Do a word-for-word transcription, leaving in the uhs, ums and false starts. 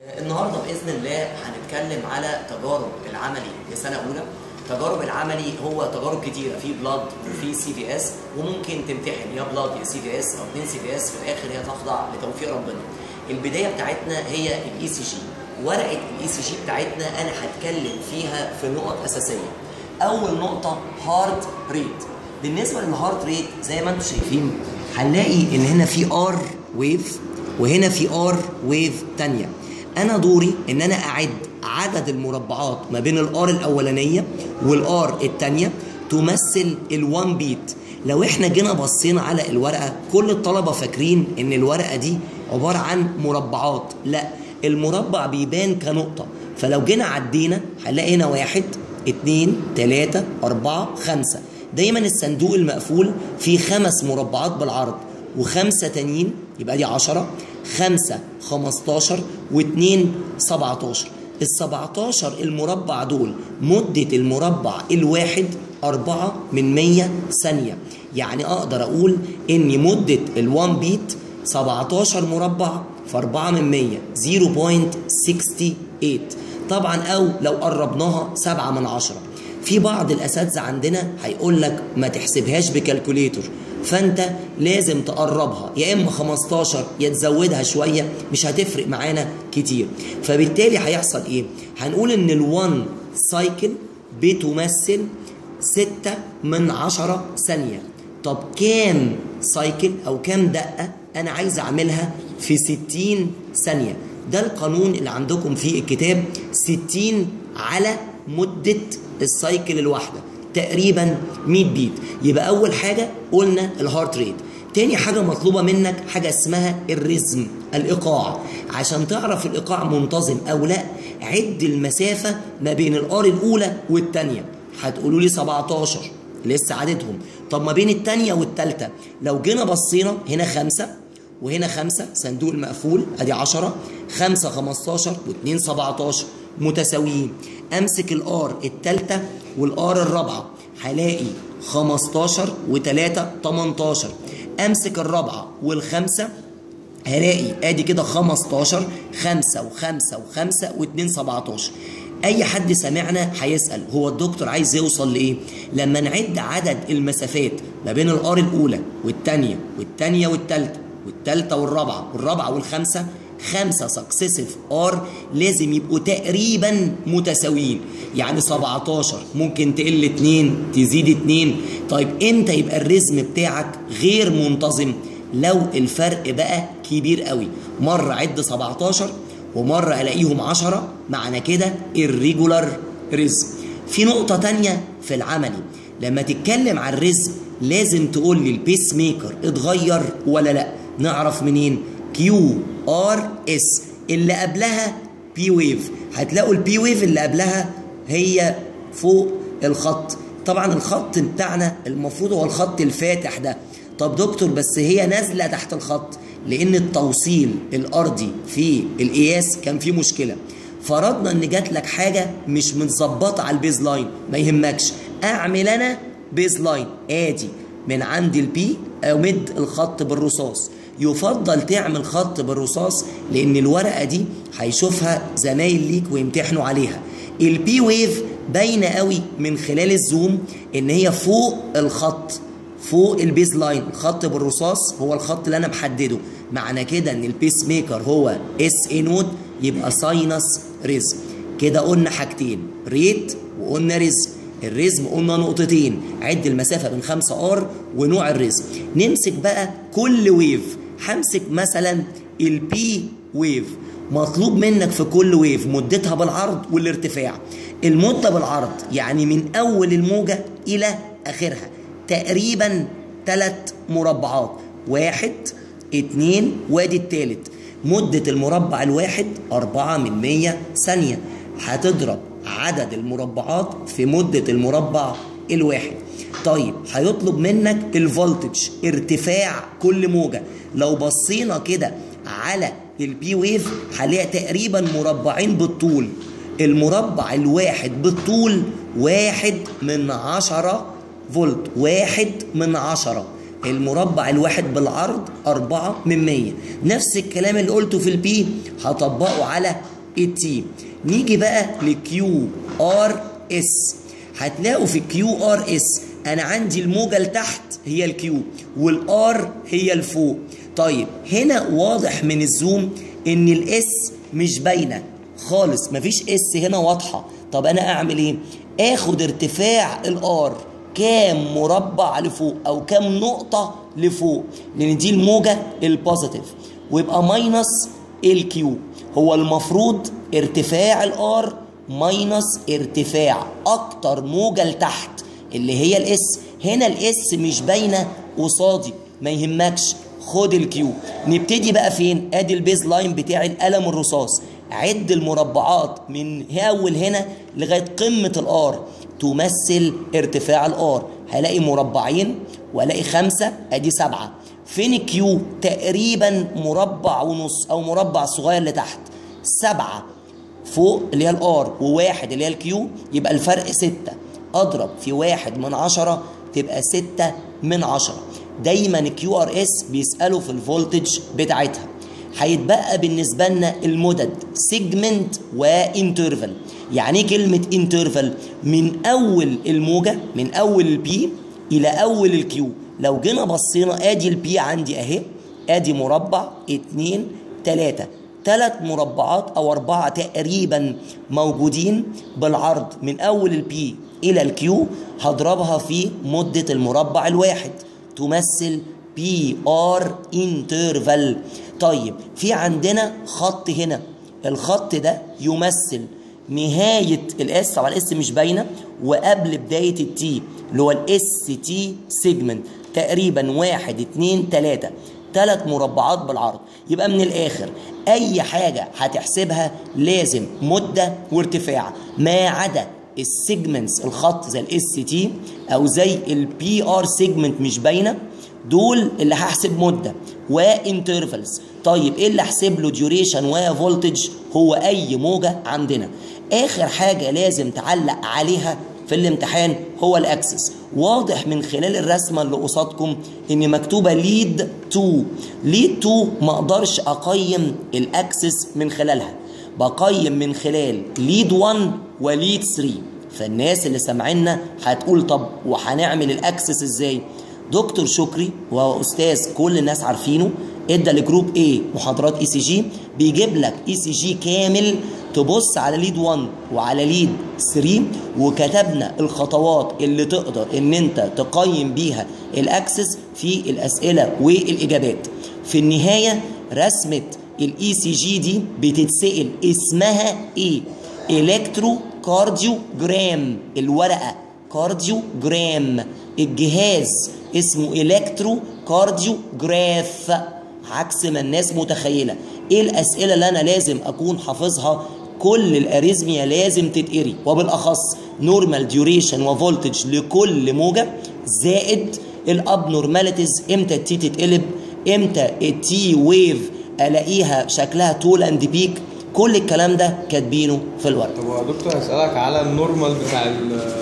النهارده باذن الله هنتكلم على تجارب العملي لسنه اولى. تجارب العملي هو تجارب كتيره، في بلاد وفي سي في اس، وممكن تمتحن يا بلاد يا سي في اس او اتنين سي في اس، في الاخر هي تخضع لتوفيق ربنا. البدايه بتاعتنا هي الاي سي جي. ورقه الاي سي جي بتاعتنا انا هتكلم فيها في نقط اساسيه. اول نقطه هارت ريت. بالنسبه للهارت ريت زي ما انتم شايفين هنلاقي ان هنا في ار ويف وهنا في ار ويف ثانيه. انا دوري ان انا اعد عدد المربعات ما بين الار الاولانيه والار الثانيه تمثل الوان بيت. لو احنا جينا بصينا على الورقه، كل الطلبه فاكرين ان الورقه دي عباره عن مربعات. لا، المربع بيبان كنقطه. فلو جينا عدينا هنلاقي هنا واحد اتنين تلاته اربعه خمسه. دايما الصندوق المقفول فيه خمس مربعات بالعرض وخمسه تانيين، يبقى دي عشرة. خمسة خمستاشر واتنين سبعتاشر. ال سبعتاشر المربع دول مدة المربع الواحد أربعة من مية ثانية. يعني أقدر أقول إن مدة الوان بيت سبعتاشر مربع في أربعة من مية صفر فاصلة ستة وستين. طبعا أو لو قربناها سبعة من عشرة. في بعض الأساتذة عندنا هيقول لك ما تحسبهاش بكالكوليتور، فانت لازم تقربها يا اما خمستاشر يا تزودها شويه، مش هتفرق معانا كتير. فبالتالي هيحصل ايه؟ هنقول ان الوان سايكل بتمثل ستة من عشرة ثانيه. طب كام سايكل او كام دقه انا عايز اعملها في ستين ثانيه؟ ده القانون اللي عندكم في الكتاب، ستين على مده السايكل الواحده، تقريبا مية بيت. يبقى اول حاجه قلنا الهارت ريت. تاني حاجه مطلوبه منك حاجه اسمها الريزم، الايقاع. عشان تعرف الايقاع منتظم او لا، عد المسافه ما بين الار الاولى والثانيه. هتقولوا لي سبعتاشر، لسه عددهم. طب ما بين الثانيه والثالثه لو جينا بصينا هنا خمسة وهنا خمسة، صندوق المقفول ادي عشرة. خمسة خمستاشر واتنين سبعتاشر متساويين. امسك الار الثالثه والار الرابعه هلاقي خمستاشر وتلاته تمنتاشر. امسك الرابعه والخمسه هلاقي ادي كده خمستاشر. خمسه وخمسه وخمسه واتنين سبعتاشر. اي حد سمعنا هيسال هو الدكتور عايز يوصل لايه؟ لما نعد عدد المسافات ما بين الار الاولى والثانيه والثانيه والثالثه والثالثه والرابعه والرابعه والخامسه، خمسة سكسيسيف ار لازم يبقوا تقريبا متساويين. يعني سبعتاشر ممكن تقل اتنين تزيد اتنين. طيب امتى يبقى الريزم بتاعك غير منتظم؟ لو الفرق بقى كبير قوي، مرة عد سبعتاشر ومرة الاقيهم عشرة، معنى كده الريجولار ريزم. في نقطة تانية في العملي، لما تتكلم عن الريزم لازم تقول لي البيس ميكر اتغير ولا لا. نعرف منين؟ كيو ار اس اللي قبلها بي ويف. هتلاقوا البي ويف اللي قبلها هي فوق الخط. طبعا الخط بتاعنا المفروض هو الخط الفاتح ده. طب دكتور بس هي نازله تحت الخط، لان التوصيل الارضي في القياس كان فيه مشكله. فرضنا ان جات لك حاجه مش متظبطه على البيز لاين، ما يهمكش، اعمل انا بيز لاين ادي من عند البي امد الخط بالرصاص. يفضل تعمل خط بالرصاص لان الورقه دي هيشوفها زمايل ليك ويمتحنوا عليها. البي ويف باينه قوي من خلال الزوم ان هي فوق الخط، فوق البيز لاين. الخط بالرصاص هو الخط اللي انا محدده، معنى كده ان البيس ميكر هو اس اي نود، يبقى ساينس ريزم. كده قلنا حاجتين، ريت وقلنا ريزم. الريزم قلنا نقطتين، عد المسافه بين خمسة ار ونوع الريزم. نمسك بقى كل ويف. همسك مثلا البي ويف. مطلوب منك في كل ويف مدتها بالعرض والارتفاع. المده بالعرض يعني من اول الموجه الى اخرها تقريبا ثلاث مربعات، واحد اتنين وادي التالت. مده المربع الواحد أربعة من مية ثانيه. هتضرب عدد المربعات في مده المربع الواحد. طيب هيطلب منك الفولتج، ارتفاع كل موجه. لو بصينا كده على البي ويف هنلاقي تقريبا مربعين بالطول. المربع الواحد بالطول واحد من عشرة فولت، واحد من عشرة. المربع الواحد بالعرض أربعة من مية. نفس الكلام اللي قلته في البي هطبقه على التي. نيجي بقى لكيو ار اس. هتلاقوا في الكيو ار اس انا عندي الموجه لتحت هي الكيو والار هي الفوق. طيب هنا واضح من الزوم ان الاس مش باينه خالص، مفيش اس هنا واضحه. طب انا اعمل ايه؟ اخد ارتفاع الار كام مربع لفوق او كام نقطه لفوق، لان دي الموجه البوزيتيف، ويبقى ماينس الكيو. هو المفروض ارتفاع الار ماينس ارتفاع اكتر موجه لتحت اللي هي الاس. هنا الاس مش باينه قصادي، ما يهمكش، خد الكيو. نبتدي بقى فين؟ ادي البيز لاين بتاع القلم الرصاص. عد المربعات من اول هنا لغايه قمه الار تمثل ارتفاع الار. هلاقي مربعين والاقي خمسه، ادي سبعه. فين الكيو؟ تقريبا مربع ونص او مربع صغير لتحت. سبعه فوق اللي هي الار وواحد اللي هي الكيو، يبقى الفرق ستة. اضرب في واحد من عشرة تبقى ستة من عشرة. دايما الكيو ار اس بيسألوا في الفولتج بتاعتها. هيتبقى بالنسبة لنا المدد سيجمنت وانترفال. يعني ايه كلمة انترفال؟ من اول الموجة من اول البي الى اول الكيو. لو جينا بصينا ادي البي عندي اهي، ادي مربع اتنين تلاتة، ثلاث مربعات او اربعه تقريبا موجودين بالعرض من اول البي الى الكيو. هضربها في مده المربع الواحد تمثل بي ار انترفال. طيب في عندنا خط هنا، الخط ده يمثل نهايه الاس، طبعا الاس مش باينه، وقبل بدايه التي اللي هو الاس تي سيجمنت، تقريبا واحد اتنين تلاته، ثلاث مربعات بالعرض. يبقى من الاخر اي حاجه هتحسبها لازم مده وارتفاع، ما عدا السيجمنتس الخط زي الاس تي او زي البي ار سيجمنت مش باينه، دول اللي هحسب مده وانترفلز. طيب ايه اللي احسب له ديوريشن وفولتج؟ هو اي موجه عندنا. اخر حاجه لازم تعلق عليها في الامتحان هو الاكسس. واضح من خلال الرسمه اللي قصادكم ان مكتوبه ليد اتنين. ليد اتنين ما اقدرش اقيم الاكسس من خلالها، بقيم من خلال ليد واحد وليد تلاتة. فالناس اللي سامعينا هتقول طب وهنعمل الاكسس ازاي؟ دكتور شكري وهو استاذ كل الناس عارفينه، ادى لجروب A محاضرات اي سي جي، بيجيب لك اي سي جي كامل، تبص على ليد واحد وعلى ليد تلاتة، وكتبنا الخطوات اللي تقدر ان انت تقيم بيها الاكسس في الاسئله والاجابات. في النهايه رسمه الاي سي جي دي بتتسال اسمها ايه؟ الكترو كارديوجرام. الورقه كارديوجرام، الجهاز اسمه الكترو كارديوجراف، عكس ما الناس متخيله. ايه الاسئله اللي انا لازم اكون حافظها؟ كل الاريزميا لازم تتقري، وبالاخص نورمال ديوريشن وفولتج لكل موجه، زائد الابنورماليتيز، امتى التي تتقلب، امتى التي ويف الاقيها شكلها تول اند بيك. كل الكلام ده كاتبينه في الورق. طب يا دكتور هسألك على النورمال بتاع